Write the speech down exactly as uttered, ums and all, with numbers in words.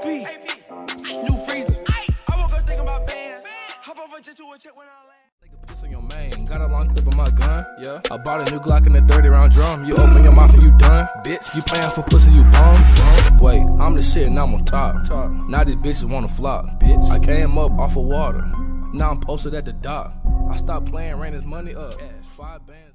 P, new freezer. I woke up thinking about bands. Hop over just to a check when I land. Take a piss on your main. Got a long clip of my gun. Yeah. I bought a new Glock in a thirty round drum. You open your mouth and you done. Bitch, you playing for pussy, you bum. Wait, I'm the shit and I'm on top. top. Now these bitches wanna flop. Bitch, I came up off of water. Now I'm posted at the dock. I stopped playing, ran this money up. Cash, five bands.